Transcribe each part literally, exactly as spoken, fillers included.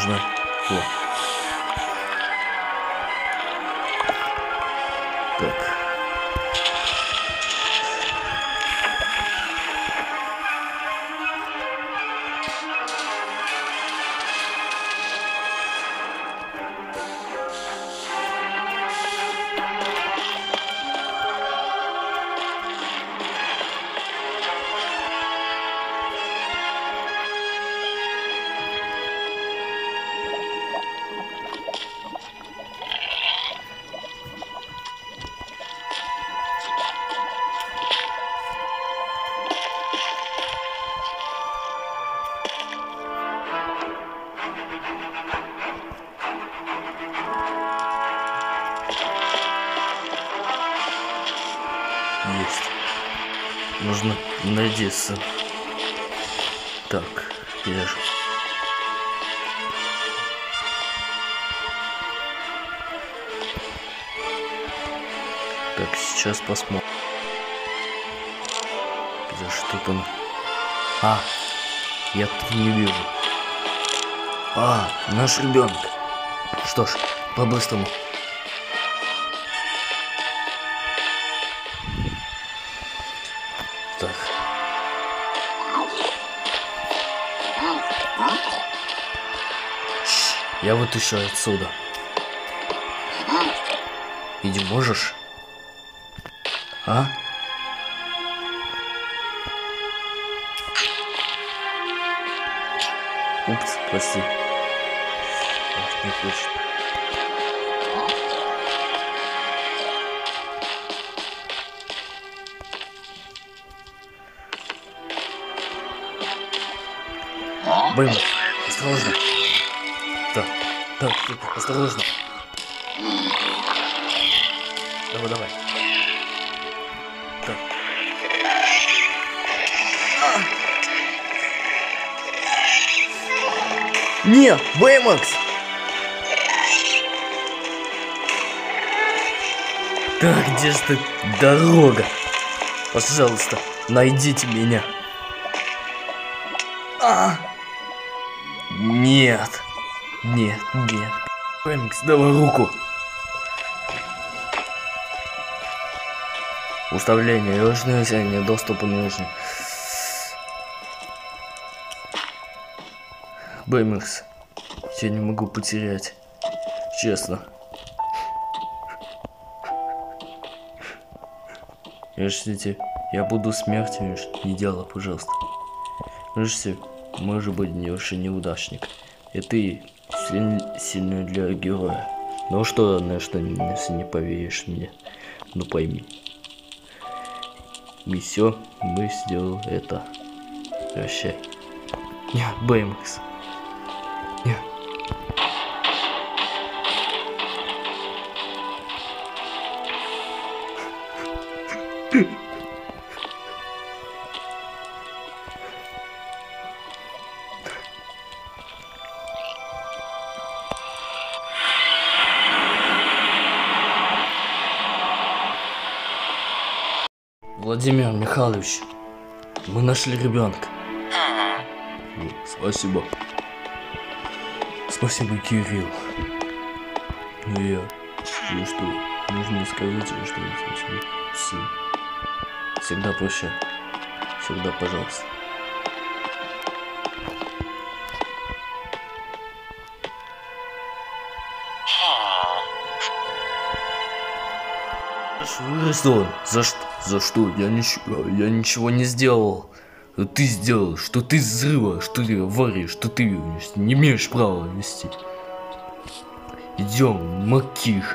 нужно... О. Так. Есть. Нужно надеяться. Так, я же. Так, сейчас посмотрим. За что там? А, я тут не вижу. А, наш ребенок. Что ж, по-быстрому. Так. Ш, я вытащу отсюда. Иди, можешь? А? Упс, прости. Ах, не хочет. Baymax, осторожно. Так, так, так, осторожно. Давай, давай. Так. А! Не, Baymax! Так, где же ты, дорога? Пожалуйста, найдите меня. А! Нет, нет, нет. Baymax, давай руку. Уставление, ручное зрение, доступа нужен. Baymax, я не могу потерять. Честно. Решите, я буду смертью, не делай, пожалуйста. Решите, может быть, не уж и неудачник. И ты сильный для героя. Ну что, на что, если не поверишь мне? Ну пойми. И все, мы сделали это. Прощай. Нет, Baymax. Нет. Владимир Михайлович, мы нашли ребенка. Спасибо. Спасибо, Кирилл. Ну я... Ну что, нужно сказать, что я спасибо, сын. Всегда прощай. Всегда пожалуйста. Вырос он. За что? За что? Я ничего, я ничего не сделал. Ты сделал, что ты взрыва, что ты авария, что ты не имеешь права вести. Идем, маких.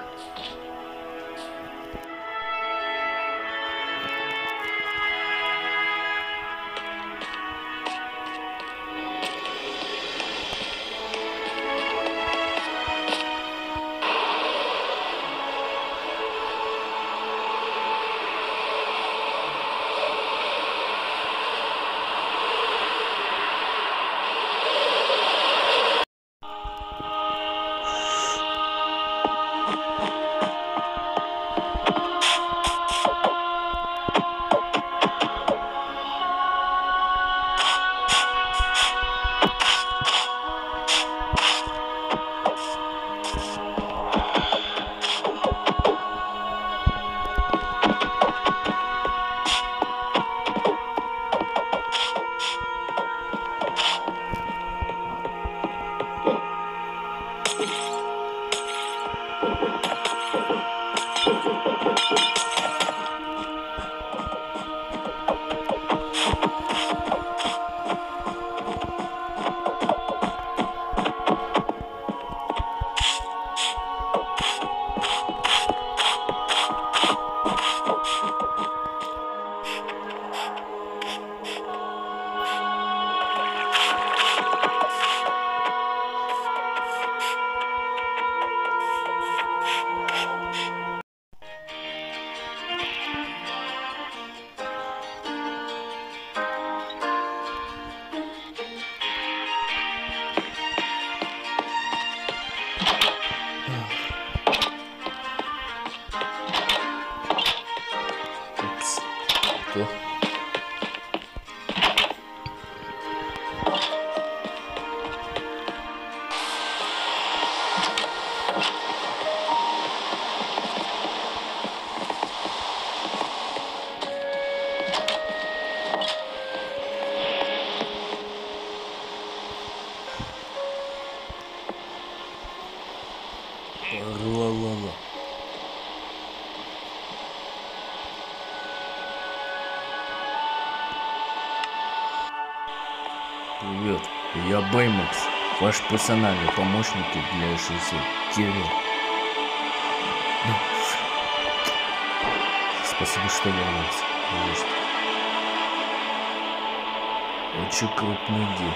Что? Ла-ла-ла. Привет, я Baymax, ваш персональный помощник для жизни, Кирилл. Спасибо, что вернулся. Очень крупный день.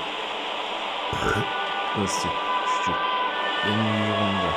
Костя, что? Да не ерунда.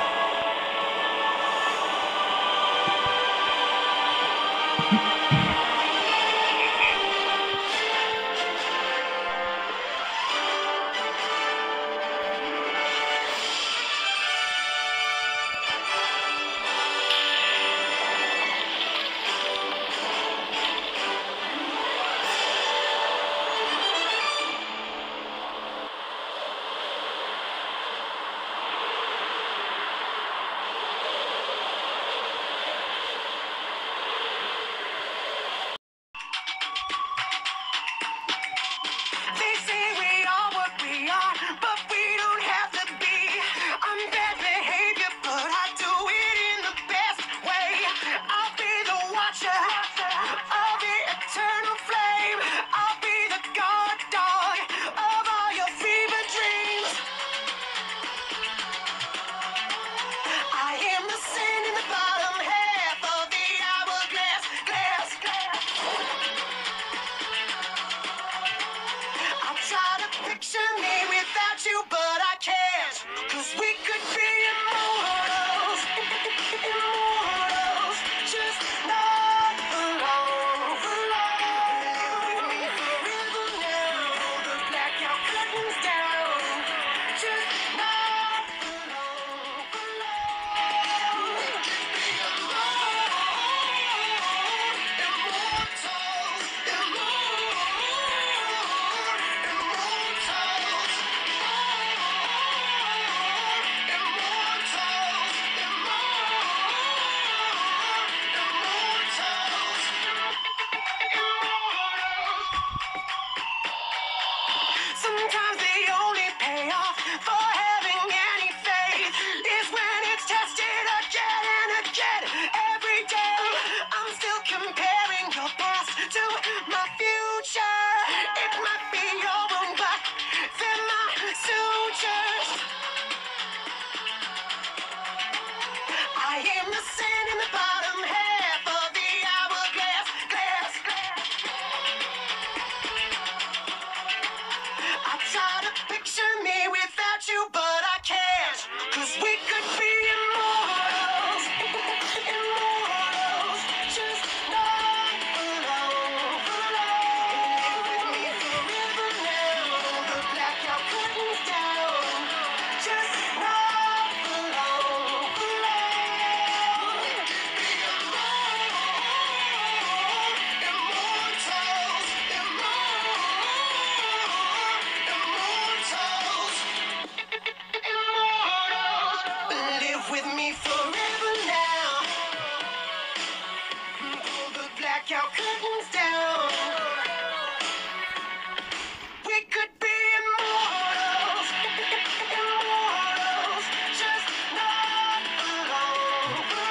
Ой.